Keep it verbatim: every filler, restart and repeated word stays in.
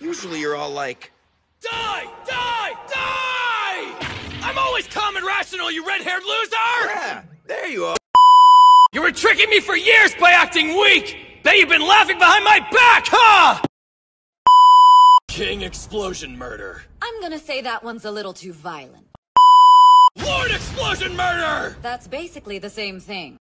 Usually you're all like, Die! Die! Die! I'm always calm and rational, you red-haired loser! yeah, there you are. You were tricking me for years by acting weak! Bet you've been laughing behind my back, huh? King Explosion Murder. I'm gonna say that one's a little too violent. Lord Explosion Murder! That's basically the same thing.